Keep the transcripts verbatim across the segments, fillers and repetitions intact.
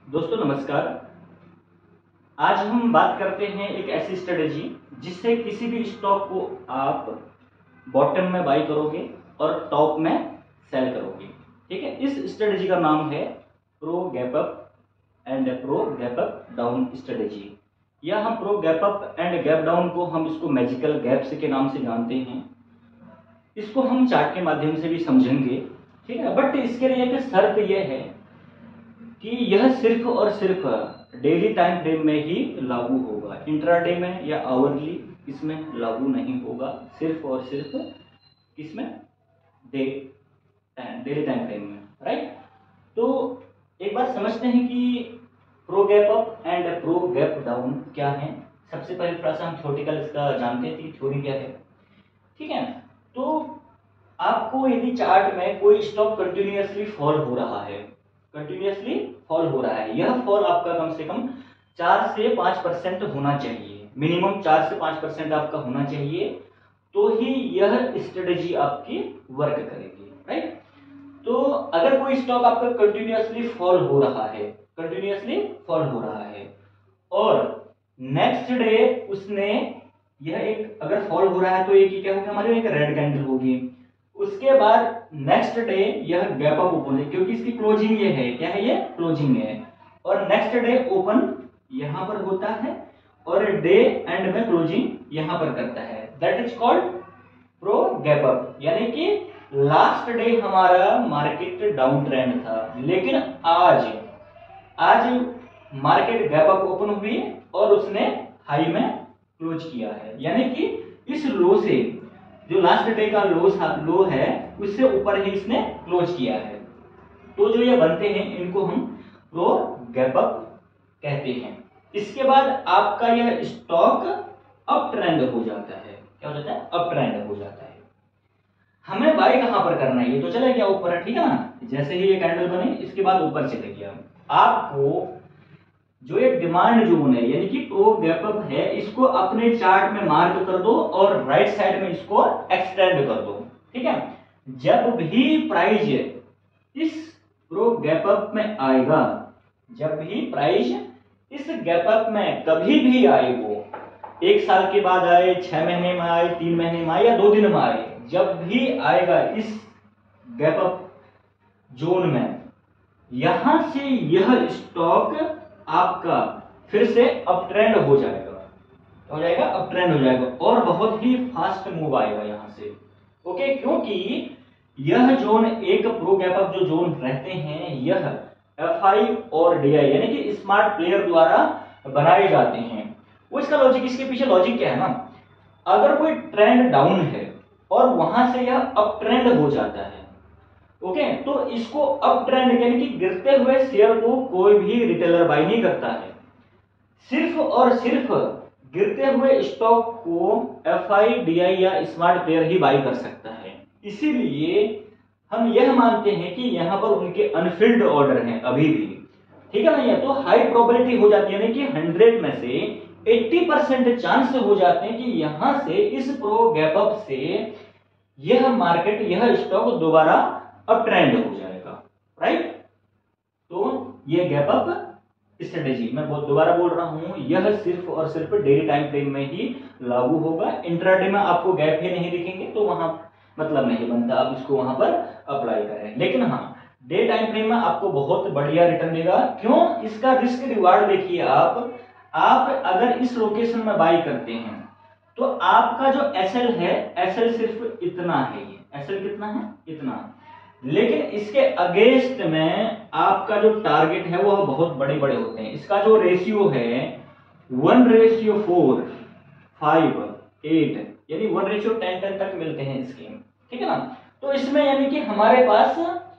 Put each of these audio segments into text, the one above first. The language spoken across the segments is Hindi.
दोस्तों नमस्कार। आज हम बात करते हैं एक ऐसी स्ट्रेटेजी जिससे किसी भी स्टॉक को आप बॉटम में बाई करोगे और टॉप में सेल करोगे। ठीक है, इस स्ट्रेटेजी का नाम है pro gap up and pro gap up down strategy, या हम pro gap up and gap down को हम इसको मैजिकल गैप्स के नाम से जानते हैं। इसको हम चार्ट के माध्यम से भी समझेंगे, ठीक है। बट इसके लिए एक शर्त यह है कि यह सिर्फ और सिर्फ डेली टाइम फ्रेम में ही लागू होगा, इंट्राडे में या आवरली इसमें लागू नहीं होगा, सिर्फ और सिर्फ किसमें, डे डेली टाइम फ्रेम में, राइट। तो एक बार समझते हैं कि pro gap up and pro gap down क्या है। सबसे पहले थोड़ा सा हम थ्योरेटिकल इसका जानते हैं कि थ्योरी क्या है, ठीक है। तो आपको यदि चार्ट में कोई स्टॉक कंटिन्यूअसली फॉल हो रहा है, कंटिन्यूअसली फॉल हो रहा है, यह फॉल आपका कम से कम चार से पाँच परसेंट होना चाहिए, मिनिमम चार से पाँच परसेंट आपका होना चाहिए, तो ही यह स्ट्रेटेजी आपकी वर्क करेगी, राइट। तो अगर कोई स्टॉक आपका कंटिन्यूअसली फॉल हो रहा है, कंटिन्यूअसली फॉल हो रहा है और नेक्स्ट डे उसने यह एक अगर फॉल हो रहा है तो एक क्या होगा, हमारे एक रेड कैंडल होगी, उसके बाद नेक्स्ट डे यह गैप अप ओपन है क्योंकि इसकी क्लोजिंग ये है, क्या है, ये क्लोजिंग है, और नेक्स्ट डे ओपन यहां पर होता है और डे एंड में क्लोजिंग यहां पर करता है, that is called pro gap up. यानी कि लास्ट डे हमारा मार्केट डाउन ट्रेंड था, लेकिन आज आज मार्केट गैप अप ओपन हुई और उसने हाई में क्लोज किया है, यानी कि इस लो से जो लास्ट डे का लो लो है उससे ऊपर ही इसने क्लोज किया है। तो जो ये बनते हैं इनको हम प्रो गैप अप कहते हैं। इसके बाद आपका यह स्टॉक अप ट्रेंड हो जाता है, क्या हो जाता है, अप ट्रेंड हो जाता है। हमें बाय कहां पर करना है, ये तो चले गया ऊपर, ठीक है ना। जैसे ही ये कैंडल बने इसके बाद ऊपर चले गया, आपको जो एक डिमांड जोन है यानी कि प्रो गैप अप है, इसको अपने चार्ट में मार्क कर दो और राइट साइड में इसको एक्सटेंड कर दो, ठीक है। जब भी प्राइस इस प्रो गैप अप में आएगा, जब भी प्राइस इस गैप अप में कभी भी आए, वो एक साल के बाद आए, छह महीने में आए, तीन महीने में आए या दो दिन में आए, जब भी आएगा इस गैप अप जोन में, यहां से यह स्टॉक आपका फिर से अप ट्रेंड हो जाएगा, हो जाएगा अप ट्रेंड हो जाएगा और बहुत ही फास्ट मूव आएगा यहां से, ओके। क्योंकि यह जोन एक प्रो गैप अप जो जोन रहते हैं यह एफ आई और डी आई यानी कि स्मार्ट प्लेयर द्वारा बनाए जाते हैं। वो इसका लॉजिक, इसके पीछे लॉजिक क्या है ना, अगर कोई ट्रेंड डाउन है और वहां से यह अप ट्रेंड हो जाता है, ओके okay, तो इसको अप ट्रेंड यानी कि गिरते हुए शेयर को कोई भी रिटेलर बाय नहीं करता है, सिर्फ और सिर्फ गिरते हुए स्टॉक को एफ आई डी आई या स्मार्ट प्लेयर ही बाय कर सकता है। इसीलिए हम यह मानते हैं कि यहां पर उनके अनफिल्ड ऑर्डर हैं अभी भी, ठीक है ना। ये तो हाई प्रोबेबिलिटी हो जाती है, यानी कि हंड्रेड में से अस्सी परसेंट चांस हो जाते हैं कि यहां से इस प्रो गैप अप से यह मार्केट, यह स्टॉक दोबारा अब ट्रेंड हो जाएगा, राइट। तो ये गैप अप स्ट्रेटेजी मैं दोबारा बोल रहा हूं, यह सिर्फ और सिर्फ डेली टाइम फ्रेम में ही लागू होगा। इंट्राडे में आपको गैप ही नहीं दिखेंगे तो वहां मतलब नहीं बनता आप इसको वहां पर अप्लाई करें, लेकिन हाँ डे टाइम फ्रेम में आपको बहुत बढ़िया रिटर्न देगा। क्यों, इसका रिस्क रिवार्ड देखिए आप आप अगर इस लोकेशन में बाई करते हैं तो आपका जो एसएल है, एसएल सिर्फ इतना है, ये एसएल कितना है, इतना, लेकिन इसके अगेंस्ट में आपका जो टारगेट है वो बहुत बड़े बड़े होते हैं। इसका जो रेशियो है one ratio four five eight यानी वन रेशियो टेन टेन तक मिलते हैं इसके, ठीक है ना। तो इसमें यानी कि हमारे पास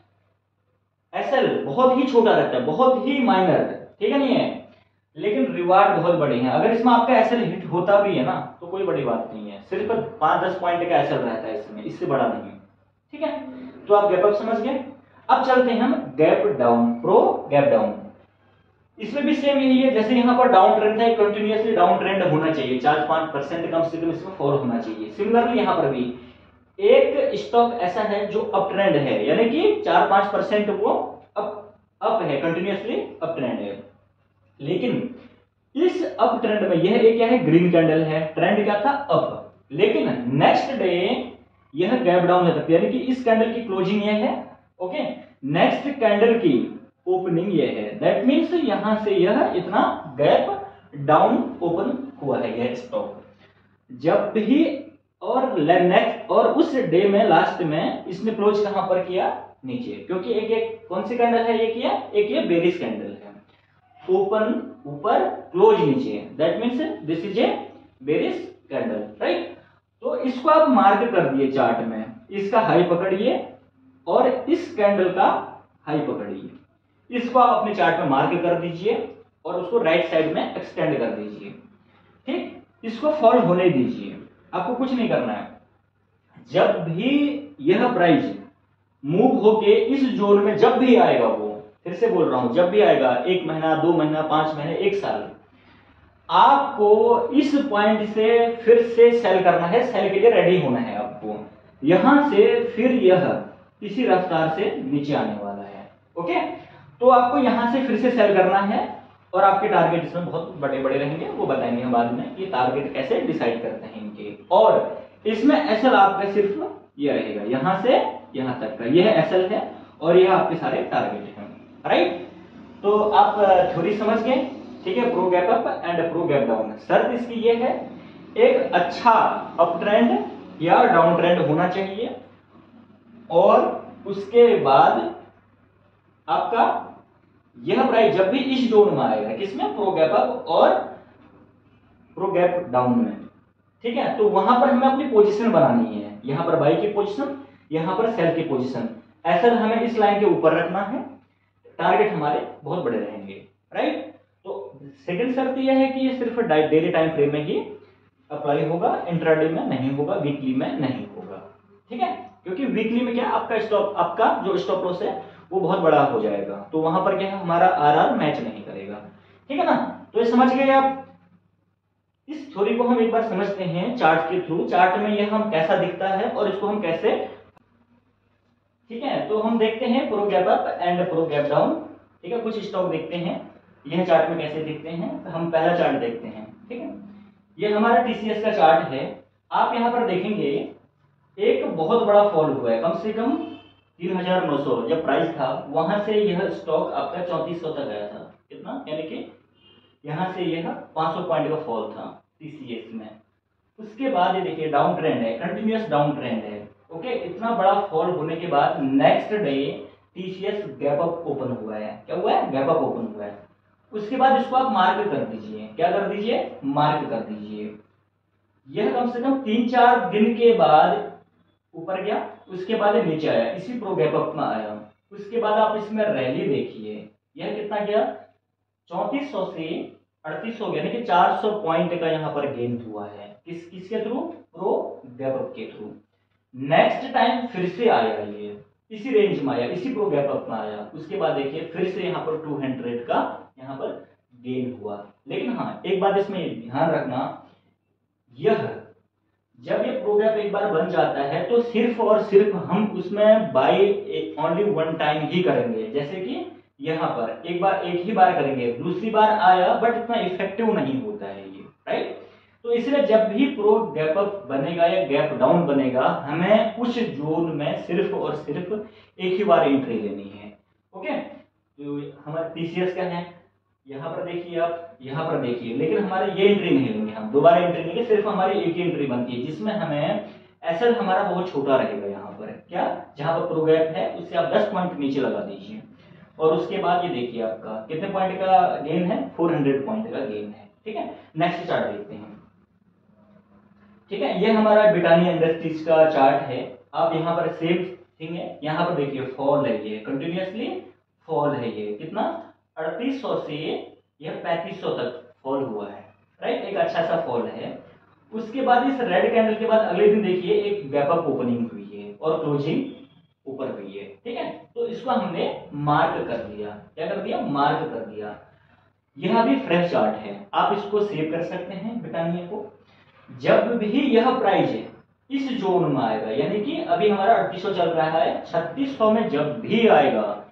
एसएल बहुत ही छोटा रहता है, बहुत ही माइनर, ठीक है नहीं है, लेकिन रिवार्ड बहुत बड़े हैं। अगर इसमें आपका एसएल हिट होता भी है ना तो कोई बड़ी बात नहीं है, सिर्फ पांच दस पॉइंट का एसएल रहता है इसमें, इससे बड़ा नहीं, ठीक है। तो आप गैप अप समझ गए। अब चलते हैं हम gap down, pro gap down. इसमें भी सेम यही है, जैसे यहाँ पर डाउन ट्रेंड था, कंटिन्यूअसली डाउन ट्रेंड होना चाहिए, चार पांच परसेंट कम से कम इसमें फॉल होना चाहिए। सिमिलरली यहाँ पर भी एक स्टॉक ऐसा है जो अप ट्रेंड है, यानी कि चार पांच परसेंट वो अप अप है, कंटिन्यूअसली अप ट्रेंड है। लेकिन इस अप ट्रेंड में यह एक क्या है, ग्रीन कैंडल है, ट्रेंड क्या था अप, लेकिन नेक्स्ट डे यह गैप डाउन है, यानी कि इस कैंडल की क्लोजिंग यह है, ओके, नेक्स्ट कैंडल की ओपनिंग ये है, दैट मींस यहां से यह इतना गैप डाउन ओपन हुआ है यह स्टॉक। जब भी और नेक्स्ट और उस डे में लास्ट में इसने क्लोज कहां पर किया, नीचे, क्योंकि एक एक कौन सी कैंडल है ये किया, एक ये बेरिश कैंडल है, ओपन ऊपर क्लोज नीचे, that means this is a bearish candle, right. तो इसको आप मार्क कर दिए चार्ट में, इसका हाई पकड़िए और इस कैंडल का हाई पकड़िए, इसको आप अपने चार्ट में मार्क कर दीजिए और उसको राइट साइड में एक्सटेंड कर दीजिए, ठीक, इसको फॉल होने दीजिए, आपको कुछ नहीं करना है। जब भी यह प्राइस मूव होके इस जोन में जब भी आएगा, वो फिर से बोल रहा हूं, जब भी आएगा, एक महीना, दो महीना, पांच महीने, एक साल, आपको इस पॉइंट से फिर से सेल करना है, सेल के लिए रेडी होना है आपको। यहां से फिर यह इसी रफ्तार से नीचे आने वाला है, ओके, तो आपको यहां से फिर से सेल करना है और आपके टारगेट इसमें बहुत बड़े बड़े रहेंगे, वो बताएंगे हम बाद में कि टारगेट कैसे डिसाइड करते हैं इनके। और इसमें एसएल आपका सिर्फ ये रहेगा, यहां से यहां तक का यह एसएल है और यह आपके सारे टारगेट हैं, राइट। तो आप थ्योरी समझ गए, ठीक है, pro gap up and pro gap down. शर्त इसकी ये है, एक अच्छा अप ट्रेंड या डाउन ट्रेंड होना चाहिए और उसके बाद आपका यह प्राइस जब भी इस जोन में आएगा, किसमें, प्रो गैप अप और प्रो गैप डाउन में, ठीक है, तो वहां पर हमें अपनी पोजीशन बनानी है, यहां पर बाई की पोजीशन, यहां पर सेल की पोजीशन, ऐसा हमें इस लाइन के ऊपर रखना है, टारगेट हमारे बहुत बड़े रहेंगे, राइट। तो सेकंड शर्त यह है कि ये सिर्फ डेली टाइम फ्रेम में ही अप्लाई होगा, इंट्राडे में नहीं होगा, वीकली में नहीं होगा, ठीक है, क्योंकि वीकली में क्या आपका स्टॉप, आपका जो स्टॉप लॉस है वो बहुत बड़ा हो जाएगा, तो वहां पर क्या हमारा आरआर मैच नहीं करेगा, ठीक है ना। तो ये समझ गए आप। इस थ्योरी को हम एक बार समझते हैं चार्ट के थ्रू, चार्ट में यह हम कैसा दिखता है और इसको हम कैसे, ठीक है, तो हम देखते हैं pro gap up and pro gap down, ठीक है, कुछ स्टॉक देखते हैं यह चार्ट में कैसे दिखते हैं। तो हम पहला चार्ट देखते हैं, ठीक है, ये हमारा टीसीएस का चार्ट है। आप यहां पर देखेंगे एक बहुत बड़ा फॉल हुआ है, कम से कम तीन हजार नौ सौ जब प्राइस था, वहां से यह स्टॉक आपका चौंतीस सौ तक गया था, कितना, यानी कि यहां से यह पांच सौ पॉइंट का फॉल था टीसीएस में। उसके बाद ये देखिए डाउन ट्रेंड है, कंटिन्यूअस डाउन ट्रेंड है, ओके, इतना बड़ा फॉल होने के बाद next day TCS gap up open हुआ है, क्या हुआ है, गैप अप ओपन हुआ है। उसके बाद इसको आप मार्क कर दीजिए, क्या कर दीजिए, मार्क कर दीजिए। यह कम से कम तीन चार दिन के बाद ऊपर गया, उसके बाद ये नीचे आया, इसी प्रो गैप अप में आया। उसके बाद आप इसमें रैली देखिए, यह कितना गया, चौंतीस सौ से अड़तीस सौ, यानी कि चार सौ पॉइंट का यहाँ पर गेन हुआ है, किस किसके थ्रू, प्रो गैप अप के थ्रू। नेक्स्ट टाइम फिर से आया, ये इसी रेंज में आया, इसी प्रो गैप अप में आया। उसके बाद देखिए फिर से यहाँ पर दो सौ का यहाँ पर गेन हुआ। लेकिन हाँ, एक बात इसमें ध्यान रखना, यह जब ये प्रो गैप एक बार बन जाता है तो सिर्फ और सिर्फ हम उसमें बाई ओनली वन टाइम ही करेंगे, जैसे कि यहाँ पर एक बार एक ही बार करेंगे, दूसरी बार आया बट इतना इफेक्टिव नहीं होता है ये, राइट। तो इसलिए जब भी प्रो गैप अप बनेगा या गैप डाउन बनेगा, हमें उस जोन में सिर्फ और सिर्फ एक ही बार एंट्री लेनी है, ओके। तो हमारा टीसीएस का है, यहाँ पर देखिए आप, यहाँ पर देखिए, लेकिन हमारे ये एंट्री नहीं लेंगे, हम दोबारा एंट्री लेंगे, सिर्फ हमारी एक ही एंट्री बनती है जिसमें हमें एसएल हमारा बहुत छोटा रहेगा, यहाँ पर क्या, जहाँ पर प्रो गैप है उससे आप दस पॉइंट नीचे लगा दीजिए। और उसके बाद ये देखिए आपका कितने पॉइंट का गेन है, चार सौ पॉइंट का गेन है, ठीक है। नेक्स्ट चार्ट देखते हैं, ठीक है, ये हमारा ब्रिटानिया इंडस्ट्रीज का चार्ट है। आप यहाँ पर सेम थिंग है, यहाँ पर देखिए फॉल है, ये कंटिन्यूअसली फॉल है, ये कितना अड़तीस सौ से यह पैंतीस सौ तक फॉल हुआ है, राइट, एक अच्छा सा फॉल है। उसके बाद इस रेड कैंडल के बाद अगले दिन देखिए एक गैप अप ओपनिंग हुई है और क्लोजिंग ऊपर हुई है, ठीक है। तो इसको हमने मार्क कर दिया, क्या कर दिया, मार्क कर दिया। यह भी फ्रेश चार्ट है, आप इसको सेव कर सकते हैं ब्रिटानिया को। जब भी यह प्राइस है इस जोन में आएगा, यानी कि अभी हमारा अड़तीस सौ चल रहा है, छत्तीस सौ में जब भी आएगा,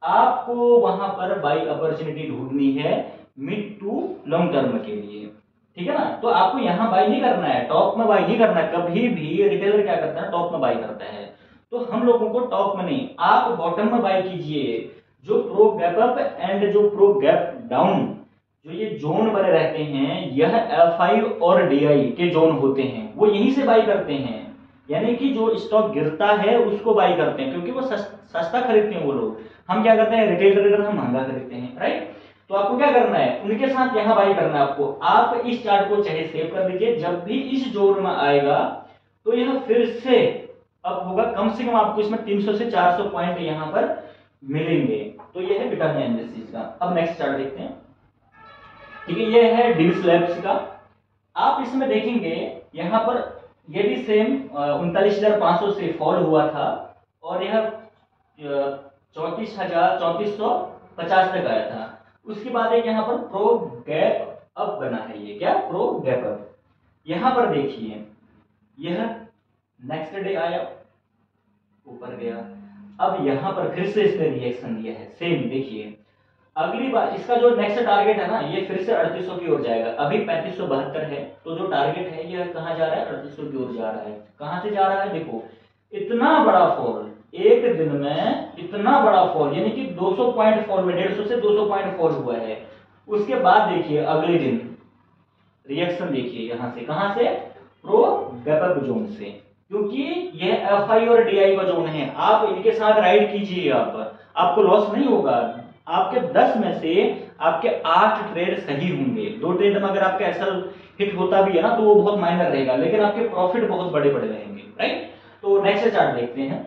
आपको वहां पर बाई अपॉर्चुनिटी ढूंढनी है मिड टू लॉन्ग टर्म के लिए, ठीक है ना। तो आपको यहाँ बाई नहीं करना है, टॉप में बाई नहीं करना है। कभी भी रिटेलर क्या करता है, टॉप में बाई करता है। तो हम लोगों को टॉप में नहीं, आप बॉटम में बाई कीजिए। जो प्रो गैप अप एंड जो प्रो गैप डाउन, जो ये जोन बने रहते हैं, यह एफ आई और डी आई के जोन होते हैं, वो यहीं से बाई करते हैं। यानी कि जो स्टॉक गिरता है उसको बाई करते हैं, क्योंकि वो सस्ता खरीदते हैं वो लोग। हम क्या करते हैं, रिटेल ट्रेडर, हम महंगा खरीदते हैं, राइट। तो आपको क्या करना है, उनके साथ यहाँ बाई करना है आपको। आप इस चार्ट को चाहे सेव कर लीजिए, जब भी इस जोन में आएगा तो यह फिर से अप होगा। कम से कम आपको इसमें तीन सौ से चार सौ पॉइंट यहाँ पर मिलेंगे। तो यह है ब्रिटानिया इंडस्ट्रीज का। अब नेक्स्ट चार्ट देखते हैं, ठीक है। यह है डिविस लैब्स का। आप इसमें देखेंगे यहाँ पर यह भी सेम उनतालीस हजार पांच सौ से फॉल हुआ था और यह चौतीस हजार चौतीस सौ पचास तक आया था। उसके बाद एक यहाँ पर प्रो गैप अप बना है, ये क्या, प्रो गैप अप। यहां पर देखिए यह नेक्स्ट डे आया, ऊपर गया। अब यहां पर फिर से इसने रिएक्शन दिया है, सेम देखिए। अगली बार इसका जो नेक्स्ट टारगेट है ना, ये फिर से अड़तीस सौ की ओर जाएगा। अभी पैंतीस सौ बहत्तर है, तो जो टारगेट है यह कहां जा रहा है, अड़तीस सौ की ओर जा रहा है। कहां से जा रहा है, देखो इतना बड़ा फॉल एक दिन में, इतना बड़ा फॉल, यानी कि दो सौ पॉइंट फॉल में, डेढ़ सौ से दो सौ पॉइंट फॉल हुआ है। उसके बाद देखिए अगले दिन रिएक्शन देखिए, यहां से कहां से, प्रो गैप अप जोन से, क्योंकि यह एफ आई और डी आई का जोन है। आप इनके साथ राइड कीजिए, आप आपको लॉस नहीं होगा। आपके दस में से आपके आठ ट्रेड सही होंगे। दो ट्रेड में अगर आपका एसएल हिट होता भी है ना, तो वो बहुत माइनर रहेगा, लेकिन आपके प्रॉफिट बहुत बड़े बड़े रहेंगे, राइट। तो नेक्स्ट चार्ट देखते हैं।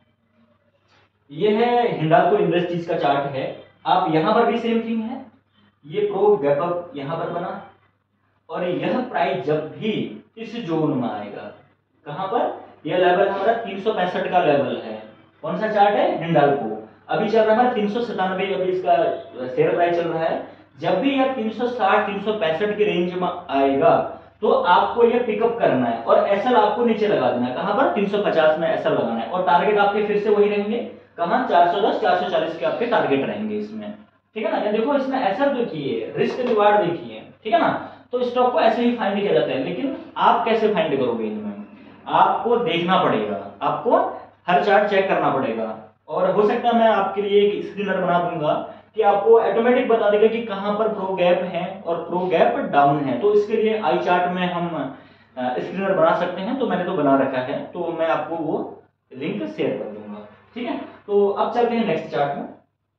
यह है हिंडाल्को इंडस्ट्रीज का चार्ट है। आप यहां पर भी सेम थिंग है, ये प्रो गैप अप यहां पर बना और यह प्राइस जब भी इस जोन में आएगा, कहां पर, यह लेवल हमारा तीन सौ पैंसठ का लेवल है। कौन सा चार्ट है, हिंडाल्को। अभी चल रहा है तीन सौ सतानवे, अभी इसका शेयर प्राइस चल रहा है। जब भी यह तीन सौ साठ तीन सौ पैंसठ की रेंज में आएगा तो आपको यह पिकअप करना है और एसएल आपको नीचे लगा देना है। कहां पर, तीन सौ पचास में एसएल लगाना है और टारगेट आपके फिर से वही रहेंगे, कहां, चार सौ दस चार सौ चालीस के आपके टारगेट रहेंगे इसमें, ठीक है ना। ये देखो इसमें एसएल देखिए, रिस्क रिवार्ड देखिए, ठीक है ना। तो स्टॉक को ऐसे ही फाइंड किया जाता है, लेकिन आप कैसे फाइंड करोगे इनमें, आपको देखना पड़ेगा, आपको हर चार्ट चेक करना पड़ेगा। और हो सकता है मैं आपके लिए एक स्क्रीनर बना दूंगा कि आपको ऑटोमेटिक बता देगा कि कहां पर प्रो गैप है और प्रो गैप डाउन है। तो इसके लिए आई चार्ट में हम स्क्रीनर बना सकते हैं, तो मैंने तो बना रखा है, तो मैं आपको वो लिंक शेयर कर दूंगा, ठीक है। तो अब चलते हैं नेक्स्ट चार्ट में।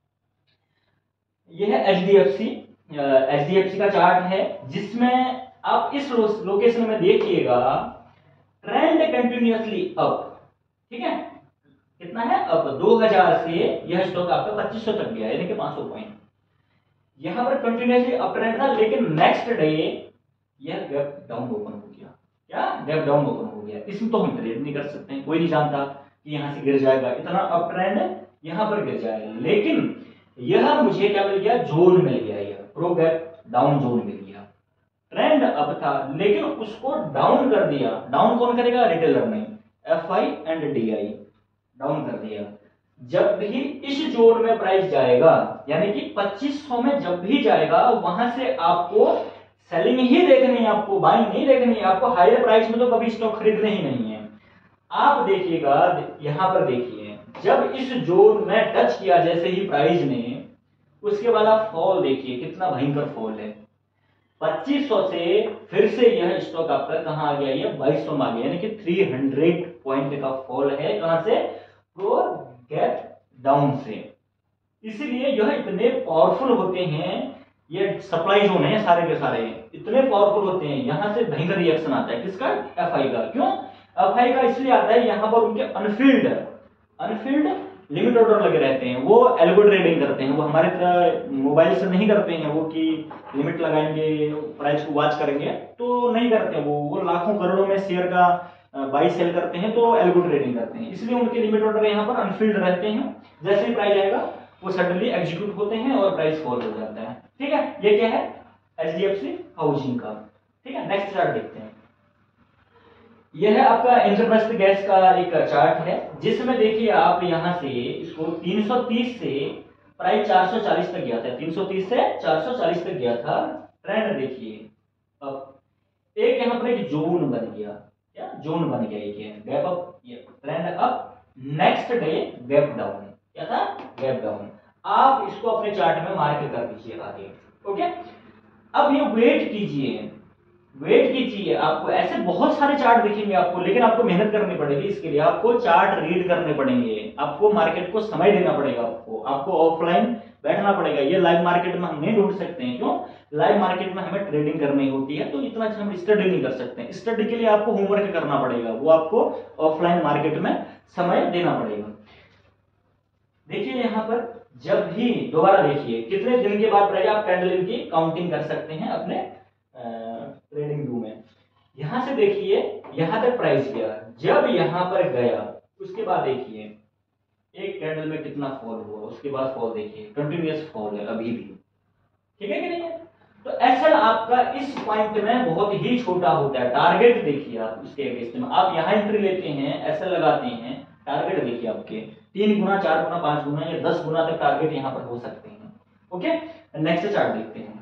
यह है H D F C H D F C का चार्ट है, जिसमें आप इस लोकेशन में देखिएगा ट्रेंड कंटिन्यूअसली अप, ठीक है। कितना है, अब दो हज़ार से यह स्टॉक आपका पच्चीस सौ तक गया, यानी कि पांच सौ पॉइंट। यहां पर कंटिन्यूअसली अप ट्रेंड था, लेकिन नेक्स्ट डे यह गैप डाउन ओपन हो गया। क्या, गैप डाउन ओपन हो गया। इसमें तो हम ट्रेड नहीं कर सकते, कोई नहीं जानता कि यहां से गिर जाएगा, इतना अप ट्रेंड यहां पर गिर जाएगा। लेकिन यह मुझे क्या मिल गया, जोन मिल गया, यह प्रो गैप डाउन जोन मिल गया। ट्रेंड अप था लेकिन उसको डाउन कर दिया। डाउन कौन करेगा, रिटेलर नहीं, F I and D I down कर दिया। जब भी इस जोन में प्राइस जाएगा, यानी कि पच्चीस सौ में जब भी जाएगा, वहां से आपको सेलिंग ही देखनी है, आपको बाइंग नहीं देखनी है। आपको हायर प्राइस में तो कभी स्टॉक खरीदने ही नहीं है। आप देखिएगा, यहां पर देखिए, जब इस जोन में टच किया जैसे ही प्राइस ने, उसके बाद आप फॉल देखिए, कितना भयंकर फॉल है। पच्चीस सौ से फिर से यह स्टॉक आपका कहां आ गया, ये बाईस सौ में आ गया, यानी कि तीन सौ पॉइंट का फॉल है। कहां से, प्रो गैप डाउन से। इसीलिए यह इतने पावरफुल होते हैं, ये सप्लाई जोन है सारे के सारे, इतने पावरफुल होते हैं। यहां से भयंकर रिएक्शन आता है, किसका, एफ आई का। क्यों एफ आई का, इसलिए आता है यहां पर उनके अनफील्ड अनफील्ड लिमिट ऑर्डर लगे रहते हैं। वो एल्गो ट्रेडिंग करते हैं, वो हमारे तरह मोबाइल से नहीं करते हैं, वो कि लिमिट लगाएंगे, प्राइस को वॉच करेंगे, तो नहीं करते वो वो लाखों करोड़ों में शेयर का बाई सेल करते हैं, तो एल्गो ट्रेडिंग करते हैं। इसलिए उनके लिमिट ऑर्डर यहाँ पर अनफील्ड रहते हैं। जैसे ही प्राइस आएगा वो सडनली एग्जीक्यूट होते हैं और प्राइस फॉल हो जाता है, ठीक है। ये क्या है, H D F C housing का, ठीक है। नेक्स्ट चार्ट देखते हैं। यह है आपका इंद्रप्रस्थ गैस का एक चार्ट है, जिसमें देखिए आप यहां से इसको तीन सौ तीस से प्राइस चार सौ चालीस तक गया था, तीन सौ तीस से चार सौ चालीस तक गया था। ट्रेंड देखिए, अब एक यहाँ पर एक जोन बन गया, क्या जोन बन गया, एक गैप अप, ये trend up, next day gap down, क्या था, गैप डाउन। आप इसको अपने चार्ट में मार्क कर दीजिए आगे, ओके। अब ये वेट कीजिए, वेट कीजिए, आपको ऐसे बहुत सारे चार्ट दिखेंगे आपको, लेकिन आपको मेहनत करनी पड़ेगी इसके लिए, आपको चार्ट रीड करने पड़ेंगे, आपको मार्केट को समय देना पड़ेगा, आपको आपको ऑफलाइन बैठना पड़ेगा। ये लाइव मार्केट में हम नहीं ढूंढ सकते हैं, क्यों, लाइव मार्केट में हमें ट्रेडिंग करनी होती है, तो इतना अच्छा हम स्टडी नहीं कर सकते। स्टडी के लिए आपको होमवर्क करना पड़ेगा, वो आपको ऑफलाइन मार्केट में समय देना पड़ेगा। देखिए यहाँ पर जब भी दोबारा देखिए कितने दिन के बाद प्राइस, आप कैंडल की काउंटिंग कर सकते हैं अपने ट्रेडिंग व्यू में। यहां से देखिए यहां तक प्राइस गया, जब यहां पर गया उसके बाद देखिए एक कैंडल में कितना फॉल हुआ, उसके बाद फॉल देखिए, कंटिन्यूअस फॉल है अभी भी, ठीक है कि नहीं है। तो एसएल आपका इस पॉइंट में बहुत ही छोटा होता है। टारगेट देखिए आप उसके अगेंस्ट में, आप यहां एंट्री लेते हैं, एसएल लगाते हैं, टारगेट देखिए आपके तीन गुना, चार गुना, पांच गुना या दस गुना तक टारगेट यहां पर हो सकते हैं, ओके। नेक्स्ट चार्ट देखते हैं,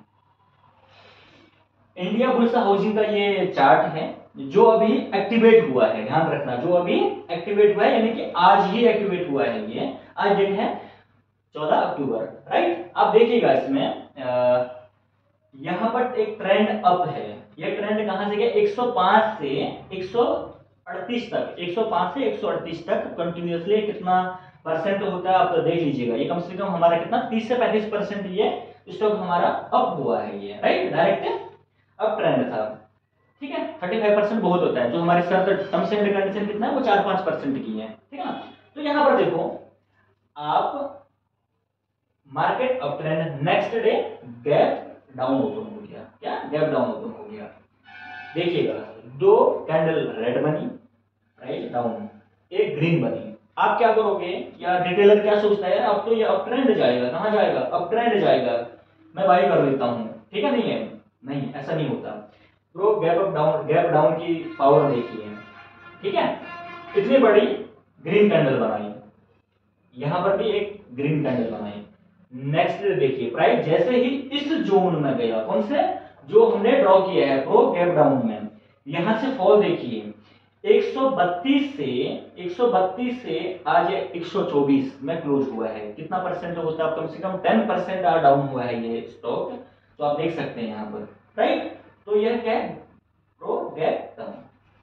इंडिया बुल्स हाउसिंग का ये चार्ट है जो अभी एक्टिवेट हुआ है, ध्यान रखना, जो अभी एक्टिवेट हुआ है, यानी कि आज ही एक्टिवेट हुआ है, ये आज डेट है चौदह अक्टूबर, राइट। आप देखिएगा इसमें यहां पर एक ट्रेंड अप है, ये ट्रेंड कहां से गया, एक सौ पाँच से एक सौ अड़तीस तक, एक सौ पाँच से एक सौ अड़तीस तक कंटिन्यूअसली कितना परसेंट होता है आप देख लीजिएगा। ये कम से कम हमारा कितना तीस से पैंतीस परसेंट ये स्टॉक हमारा अप हुआ है, ये राइट, डायरेक्ट अप ट्रेंड था, ठीक है। पैंतीस परसेंट बहुत होता है, जो हमारे सर टर्म्स एंड कंडीशन कितना है वो चार पांच परसेंट की है, ठीक है ना। तो यहां पर देखो आप market up trend, next day gap down open हो गया, क्या गैप डाउन ओपन हो गया। देखिएगा दो कैंडल रेड बनी, राइट, डाउन, एक ग्रीन बनी। आप क्या करोगे, या रिटेलर क्या सोचता है, अब तो ये अप ट्रेंड जाएगा, कहां जाएगा, अप ट्रेंड जाएगा, मैं बाई कर लेता हूं, ठीक है, नहीं है, नहीं ऐसा नहीं होता। तो gap up down, gap down की पावर देखिए, ठीक है, इतनी बड़ी ग्रीन कैंडल बनाई, यहां पर भी एक ग्रीन कैंडल बनाई। नेक्स्ट देखिए प्राइस जैसे ही इस जोन में गया, कौन से, जो हमने ड्रॉ किया है प्रो गैप डाउन में, यहां से फॉल देखिए एक सौ बत्तीस से एक सौ बत्तीस से आज एक सौ चौबीस में क्लोज हुआ है। कितना परसेंट होता है, कम से कम दस परसेंट डाउन हुआ है ये स्टॉक, तो आप देख सकते हैं यहां पर, राइट। तो यह क्या है, प्रो गैप डाउन,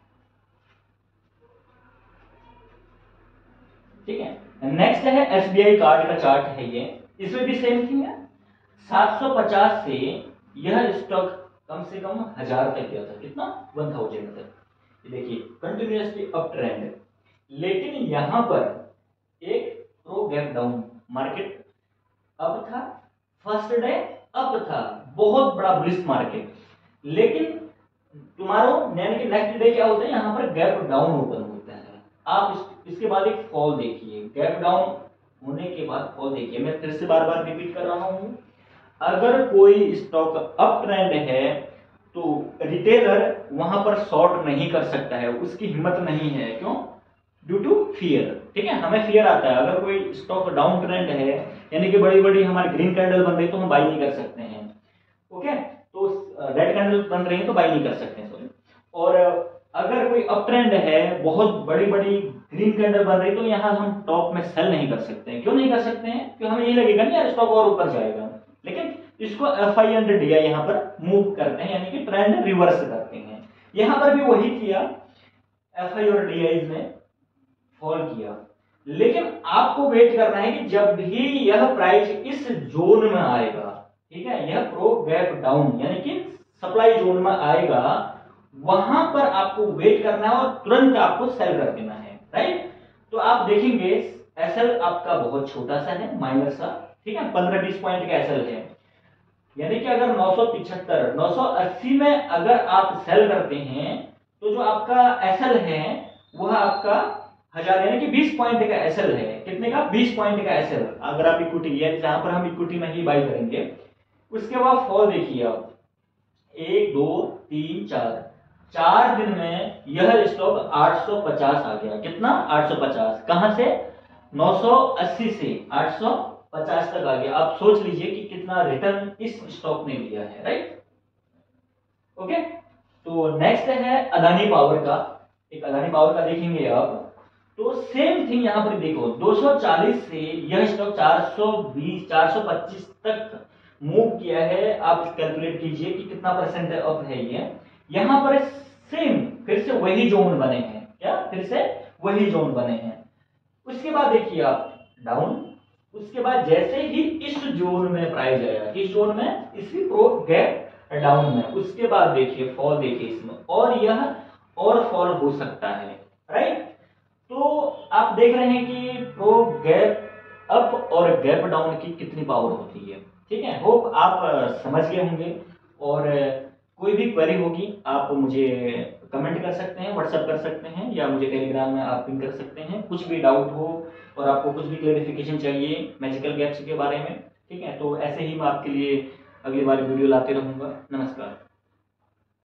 ठीक है। नेक्स्ट है एसबीआई कार्ड का चार्ट है ये, इसमें भी सेम थिंग है, सात सौ पचास से यह स्टॉक कम से कम हजार तक गया था, कितना, वन थाउजेंड तक। देखिए कंटिन्यूअसली अप ट्रेंड, लेकिन यहां पर एक pro gap down, market up था, फर्स्ट डे अप था, बहुत बड़ा बुलिश मार्केट, लेकिन टुमारो यानी कि नेक्स्ट डे क्या होता है, यहां पर गैप डाउन ओपन होता है। आप इस, इसके बाद एक फॉल देखिए, गैप डाउन होने के बाद फॉल देखिए। मैं फिर से बार बार रिपीट कर रहा हूं, अगर कोई स्टॉक अप ट्रेंड है तो रिटेलर वहां पर शॉर्ट नहीं कर सकता है, उसकी हिम्मत नहीं है, क्यों, ड्यू टू फियर, ठीक है, हमें फियर आता है। अगर कोई स्टॉक डाउन ट्रेंड है, यानी कि बड़ी बड़ी हमारी ग्रीन कैंडल बन रही तो हम बाई नहीं कर सकते हैं, ओके। तो रेड कैंडल बन रही है तो बाई नहीं कर सकते हैं, सॉरी। और अगर कोई अप ट्रेंड है, बहुत बड़ी बड़ी ग्रीन कैंडल बन रही तो यहाँ हम टॉप में सेल नहीं कर सकते हैं। क्यों नहीं कर सकते हैं, क्योंकि हमें ये लगेगा नहीं यार स्टॉक और ऊपर जाएगा, लेकिन इसको F I and D I यहाँ पर मूव करते हैं, यानी कि ट्रेंड रिवर्स करते हैं। यहां पर भी वही किया, एफ आई और डी आई ने फॉल किया, लेकिन आपको वेट करना है कि जब भी यह प्राइस इस जोन में आएगा, ठीक है, यह प्रो गैप डाउन यानी कि सप्लाई जोन में आएगा, वहां पर आपको वेट करना है और तुरंत आपको सेल कर देना है, राइट। तो आप देखेंगे एसएल आपका बहुत छोटा सा है, माइनर सा, ठीक है, पंद्रह बीस पॉइंट का एसएल है, यानी कि अगर नौ सौ पिछहत्तर नौ सौ अस्सी में अगर आप सेल करते हैं तो जो आपका एसएल है वह आपका हजार, यानी कि बीस पॉइंट का एसएल है। कितने का, बीस पॉइंट का एसएल। अगर आप इक्विटी, यानी जहां पर हम इक्विटी में ही बाई करेंगे, उसके बाद फॉल देखिए आप, एक दो तीन चार चार दिन में यह स्टॉक आठ सौ पचास आ गया। कितना, आठ सौ पचास। कहां से, नौ सौ अस्सी से आठ सौ पचास तक आ गया। आप सोच लीजिए कि कितना रिटर्न इस स्टॉक ने लिया है, राइट। ओके, तो नेक्स्ट है अदानी पावर का। एक अदानी पावर का देखेंगे आप, तो सेम थिंग यहां पर देखो, दो सौ चालीस से यह स्टॉक चार सौ बीस चार सौ पच्चीस तक मूव किया है। आप कैलकुलेट कीजिए कि कितना परसेंट अप है ये। यहां पर सेम फिर से वही जोन बने हैं, क्या फिर से वही जोन बने हैं। उसके बाद देखिए आप डाउन, उसके बाद जैसे ही इस जोन में प्राइस आया, इस जोन में इसी प्रो गैप डाउन में, उसके बाद देखिए फॉल, देखिए इसमें, और यह और फॉल हो सकता है, राइट। तो आप देख रहे हैं कि प्रो गैप अप और गैप डाउन की कितनी पावर होती है, ठीक है। होप आप समझ गए होंगे, और कोई भी क्वेरी होगी आप मुझे कमेंट कर सकते हैं, व्हाट्सएप कर सकते हैं, या मुझे टेलीग्राम में आप पिन कर सकते हैं। कुछ भी डाउट हो और आपको कुछ भी क्लेरिफिकेशन चाहिए मैजिकल गैप्स के बारे में, ठीक है, तो ऐसे ही मैं आपके लिए अगली बार वीडियो लाते रहूंगा। नमस्कार।